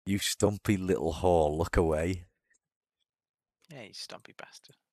You stumpy little whore, look away. Yeah, you stumpy bastard.